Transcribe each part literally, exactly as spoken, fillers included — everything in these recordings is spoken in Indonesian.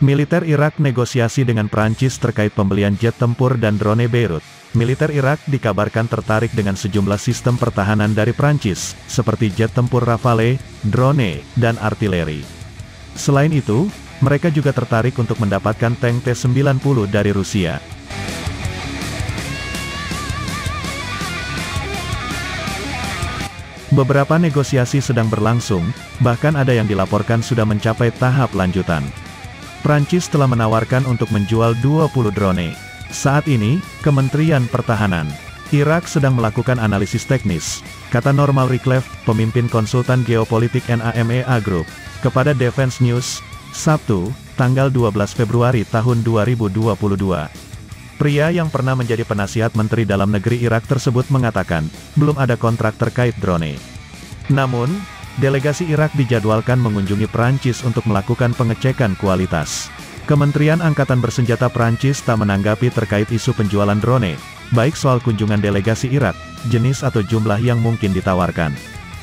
Militer Irak negosiasi dengan Prancis terkait pembelian jet tempur dan drone Beirut. Militer Irak dikabarkan tertarik dengan sejumlah sistem pertahanan dari Prancis, seperti jet tempur Rafale, drone, dan artileri. Selain itu, mereka juga tertarik untuk mendapatkan tank T sembilan puluh dari Rusia. Beberapa negosiasi sedang berlangsung, bahkan ada yang dilaporkan sudah mencapai tahap lanjutan. Prancis telah menawarkan untuk menjual dua puluh drone. Saat ini, Kementerian Pertahanan Irak sedang melakukan analisis teknis, kata Normal Reclef, pemimpin konsultan geopolitik NAMEA Group, kepada Defense News, Sabtu, tanggal dua belas Februari tahun dua ribu dua puluh dua. Pria yang pernah menjadi penasihat Menteri Dalam Negeri Irak tersebut mengatakan, belum ada kontrak terkait drone. Namun, delegasi Irak dijadwalkan mengunjungi Prancis untuk melakukan pengecekan kualitas. Kementerian Angkatan Bersenjata Prancis tak menanggapi terkait isu penjualan drone, baik soal kunjungan delegasi Irak, jenis atau jumlah yang mungkin ditawarkan.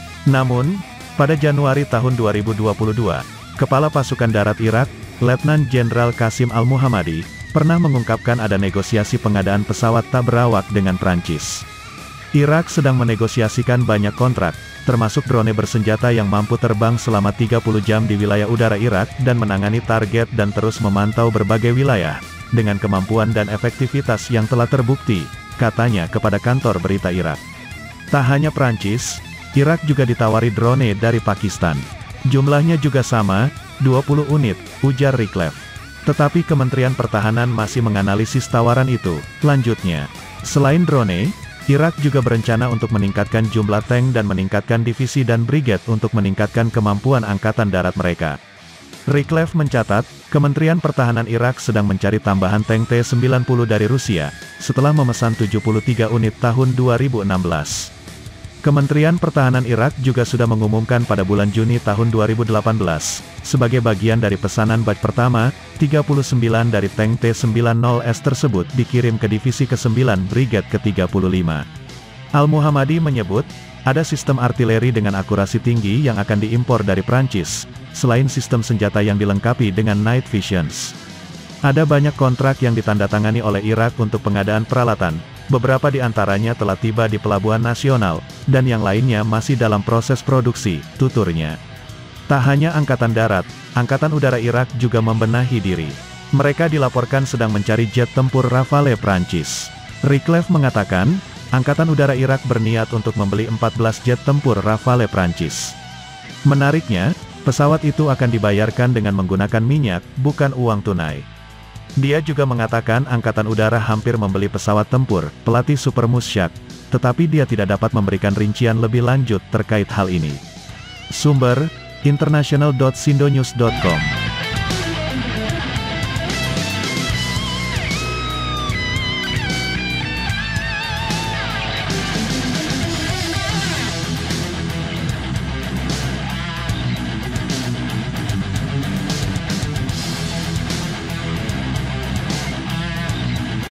Namun, pada Januari tahun dua ribu dua puluh dua, Kepala Pasukan Darat Irak, Letnan Jenderal Qasim Al-Muhammadi, pernah mengungkapkan ada negosiasi pengadaan pesawat tak berawak dengan Prancis. Irak sedang menegosiasikan banyak kontrak, termasuk drone bersenjata yang mampu terbang selama tiga puluh jam di wilayah udara Irak dan menangani target dan terus memantau berbagai wilayah, dengan kemampuan dan efektivitas yang telah terbukti, katanya kepada kantor berita Irak. Tak hanya Prancis, Irak juga ditawari drone dari Pakistan. Jumlahnya juga sama, dua puluh unit, ujar Reclef. Tetapi Kementerian Pertahanan masih menganalisis tawaran itu. Lanjutnya, selain drone, Irak juga berencana untuk meningkatkan jumlah tank dan meningkatkan divisi dan brigade untuk meningkatkan kemampuan angkatan darat mereka. Reclef mencatat, Kementerian Pertahanan Irak sedang mencari tambahan tank T sembilan puluh dari Rusia, setelah memesan tujuh puluh tiga unit tahun dua ribu enam belas. Kementerian Pertahanan Irak juga sudah mengumumkan pada bulan Juni tahun dua ribu delapan belas, sebagai bagian dari pesanan batch pertama, tiga puluh sembilan dari tank T sembilan puluh S tersebut dikirim ke divisi kesembilan Brigade ke tiga puluh lima. Al-Muhammadi menyebut, ada sistem artileri dengan akurasi tinggi yang akan diimpor dari Prancis, selain sistem senjata yang dilengkapi dengan night visions. Ada banyak kontrak yang ditandatangani oleh Irak untuk pengadaan peralatan, beberapa di antaranya telah tiba di Pelabuhan Nasional, dan yang lainnya masih dalam proses produksi, tuturnya. Tak hanya Angkatan Darat, Angkatan Udara Irak juga membenahi diri. Mereka dilaporkan sedang mencari jet tempur Rafale Prancis. Reclef mengatakan, Angkatan Udara Irak berniat untuk membeli empat belas jet tempur Rafale Prancis. Menariknya, pesawat itu akan dibayarkan dengan menggunakan minyak, bukan uang tunai. Dia juga mengatakan Angkatan Udara hampir membeli pesawat tempur, pelatih Super Mushak, tetapi dia tidak dapat memberikan rincian lebih lanjut terkait hal ini. Sumber, international dot sindonews dot com